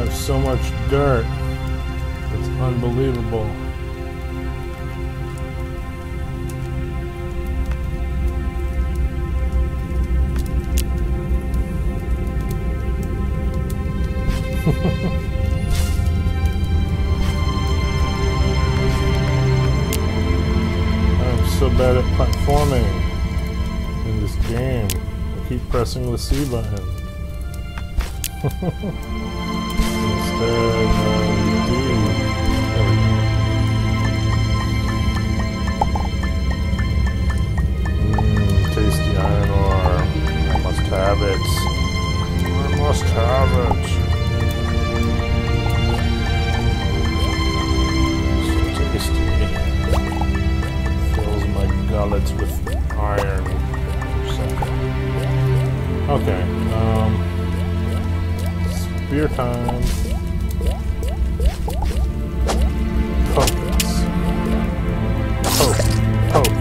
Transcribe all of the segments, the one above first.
There's so much dirt. It's unbelievable. I'm so bad at platforming in this game. I keep pressing the C button. Instead of D. Tasty iron ore. I must have it. I must have it. So tasty. Fills my gullet with iron. Okay, spear time. Focus. Poke. Poke.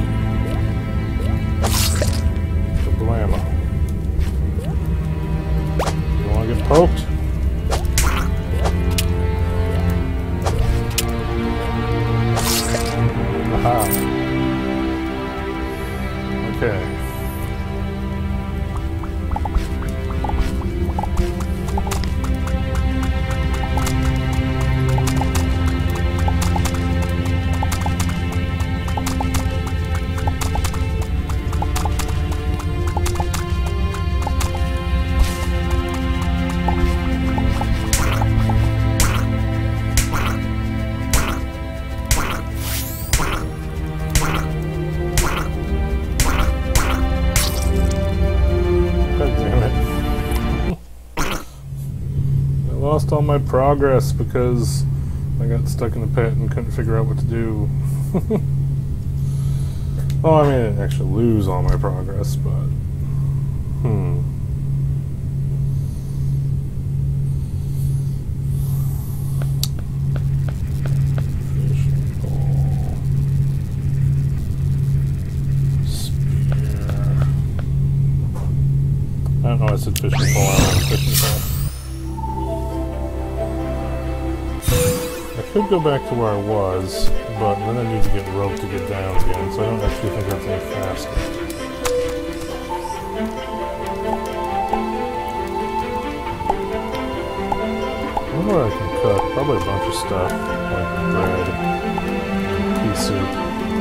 Kablamo. You wanna get poked? Aha. Okay. Lost all my progress because I got stuck in the pit and couldn't figure out what to do. Well, I mean, I didn't actually lose all my progress, but Fishing pole. Spear. I don't know why I said fishing pole. I don't know fishing pole. I could go back to where I was, but then I need to get rope to get down again, so I don't actually think that's any faster. I wonder what I can cook. Probably a bunch of stuff, like bread, pea soup.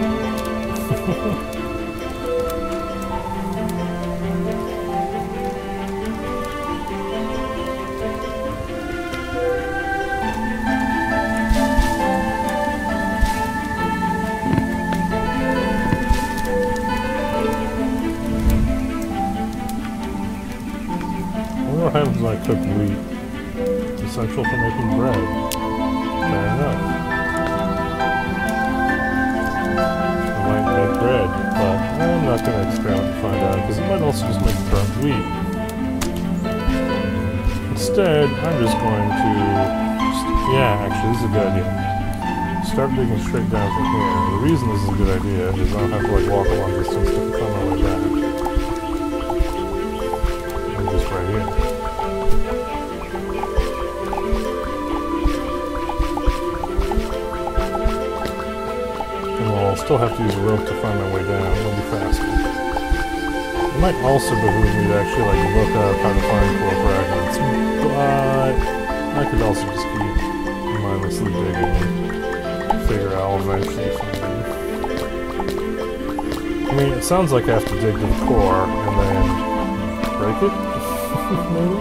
What happens when I cook wheat? It's essential for making bread. Fair enough. I might make bread, but I'm not going to experiment and find out, because it might also just make burnt wheat. Instead, I'm just going to... Yeah, actually, this is a good idea. Start digging straight down from here. The reason this is a good idea is I don't have to walk a long distance to find my way back. I'm just right here. I'll still have to use a rope to find my way down. It'll be faster. It might also behoove me to actually look up how to find 4 fragments, but I could also just keep mindlessly digging and figure I'll eventually find them. I mean, it sounds like I have to dig to the core and then break it, maybe?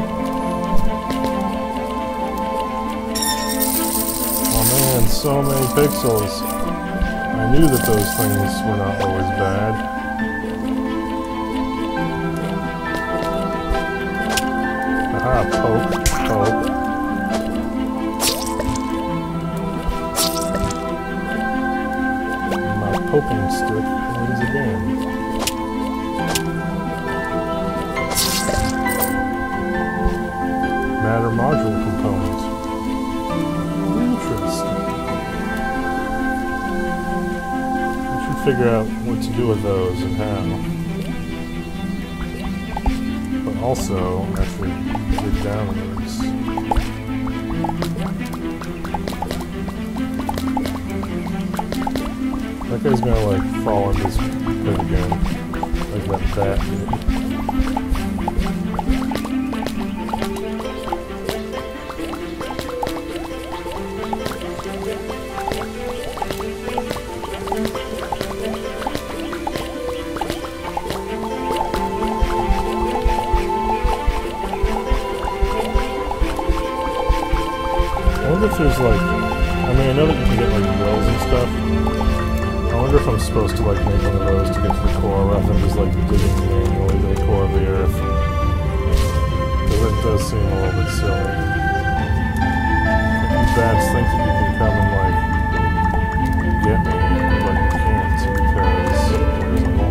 Oh man, so many pixels. I knew that those things were not always bad. Aha, poke, poke. My poking stick wins again. Matter module component. Interesting. Figure out what to do with those and how. But also, actually dig downwards. guy's gonna like fall in this pit again. Like that bat. I wonder if there's like, I mean, I know that you can get like wells and stuff. I wonder if I'm supposed to like make one of those to get to the core rather than just like digging manually to the core of the earth. Because it does seem a little bit silly. Bats think that you can come and like get me, but you can't because there's a wall.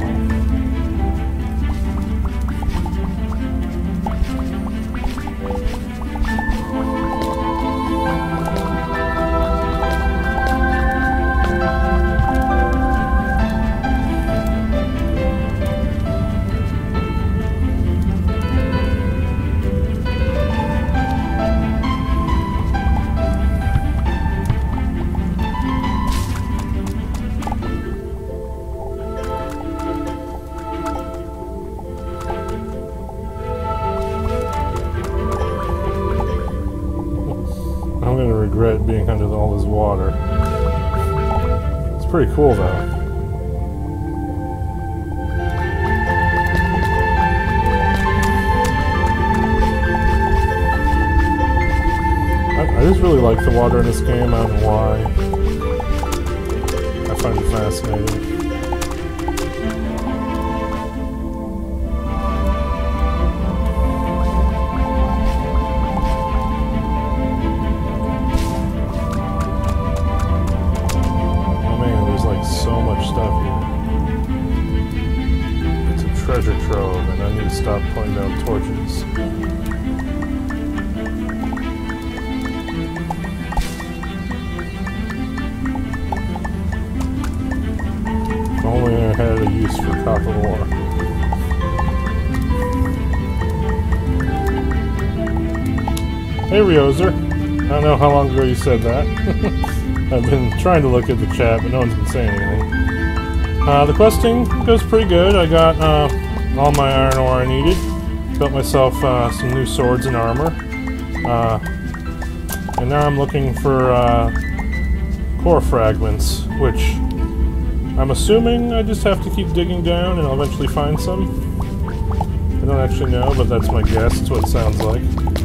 I'm gonna regret being under all this water. It's pretty cool though. I just really like the water in this game, I don't know why. I find it fascinating. So much stuff here. It's a treasure trove, and I need to stop putting down torches. If only I had a use for copper ore. Hey Riozer, I don't know how long ago you said that. I've been trying to look at the chat, but no one's been saying anything. The questing goes pretty good. I got all my iron ore I needed. Built myself some new swords and armor. And now I'm looking for core fragments, which I'm assuming I just have to keep digging down and I'll eventually find some. I don't actually know, but that's my guess. It's what it sounds like.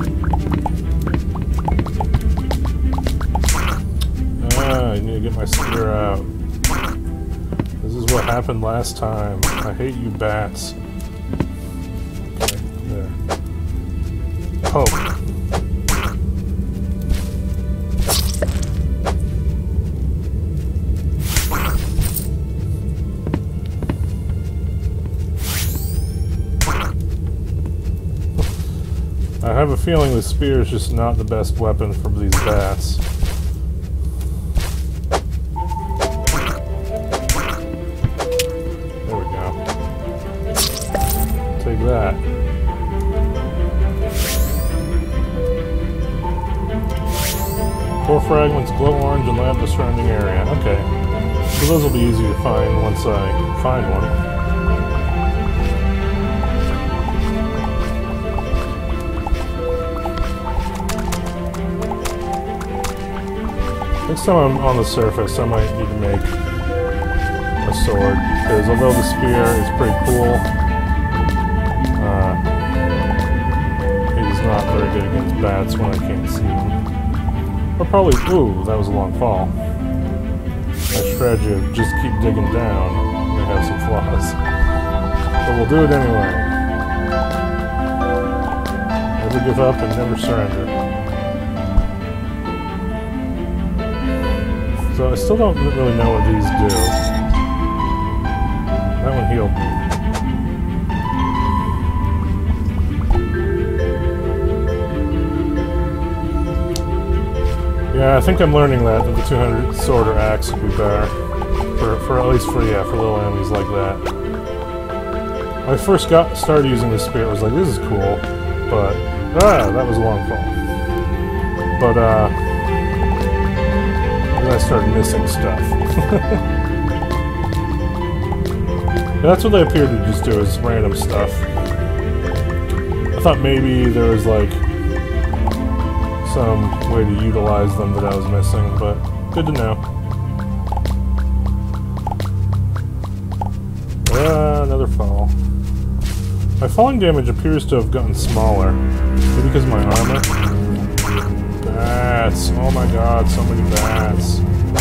I need to get my spear out. This is what happened last time. I hate you bats. Okay, there. Poke. I have a feeling the spear is just not the best weapon for these bats. That. Core fragments glow orange and light up the surrounding area. Okay. So those will be easy to find once I find one. Next time I'm on the surface, I might need to make a sword, because although the spear is pretty cool, it is not very good against bats when I can't see them. Or probably, ooh, that was a long fall. My strategy of just keep digging down may have some flaws. But we'll do it anyway. Never give up and never surrender. So I still don't really know what these do. That one healed me. Yeah, I think I'm learning that the 200 sword or axe would be better. For at least for little enemies like that. When I first started using this spear, I was like, this is cool, but that was a long fall. But then I started missing stuff. That's what they appeared to just do, is random stuff. I thought maybe there was like some way to utilize them that I was missing, but good to know. Another fall. My falling damage appears to have gotten smaller. Maybe because of my armor? Bats! Oh my god, so many bats.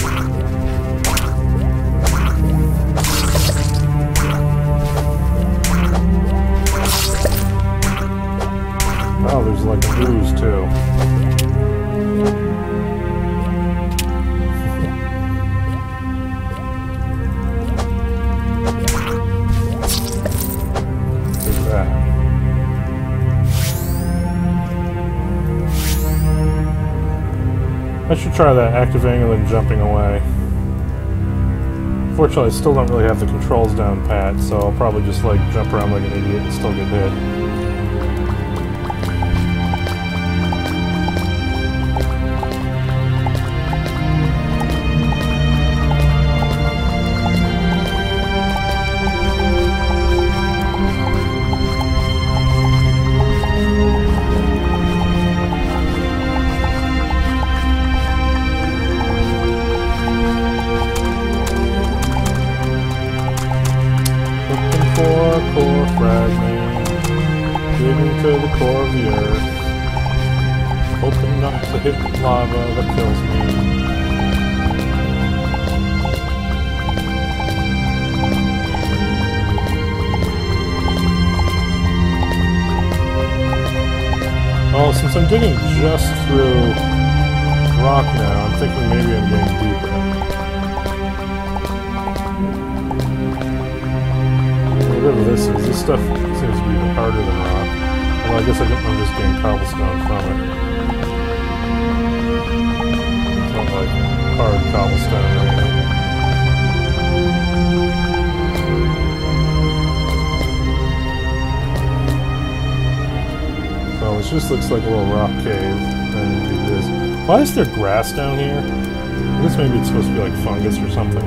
Oh, there's like ooze too. I should try that, activating and then jumping away. Fortunately, I still don't really have the controls down pat, so I'll probably just like jump around like an idiot and still get hit. Core fragment, digging to the core of the earth, hoping not to hit lava that kills me. Well, since I'm digging just through rock now, I'm thinking maybe I'm getting deeper. Whatever this is, this stuff seems to be even harder than rock. Well, I guess I'm just getting cobblestone from it. It's not like hard cobblestone or anything. So it just looks like a little rock cave. And it is. Why is there grass down here? I guess maybe it's supposed to be like fungus or something.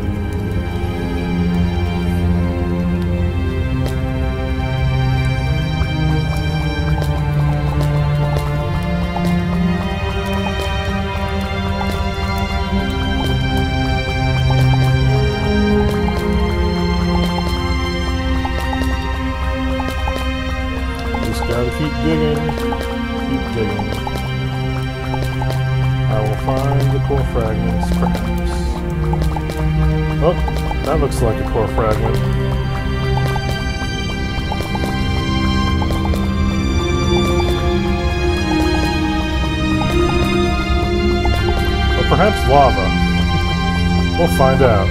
Keep digging. Keep digging. I will find the core fragments, perhaps. Oh, that looks like a core fragment. Or perhaps lava. We'll find out.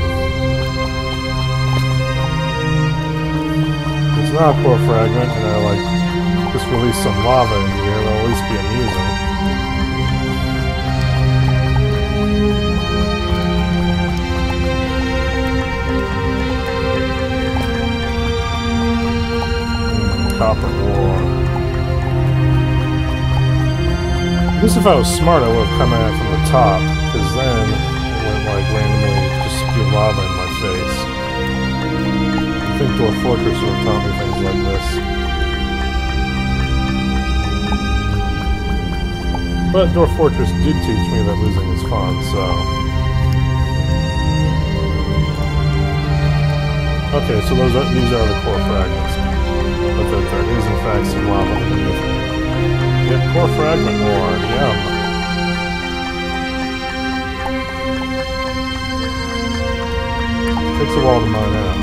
It's not a core fragment, and I like just release some lava in the air, it'll at least be amusing. Copper ore. I guess if I was smart, I would have come at it from the top, because then it wouldn't like randomly just spew lava in my face. I think Dwarf Fortress would have taught me things like this. But Dwarf Fortress did teach me that losing is fun, so... Okay, so these are the core fragments. But that there is in fact some lava underneath it. Get core fragment ore, yum. Takes a while to mine out.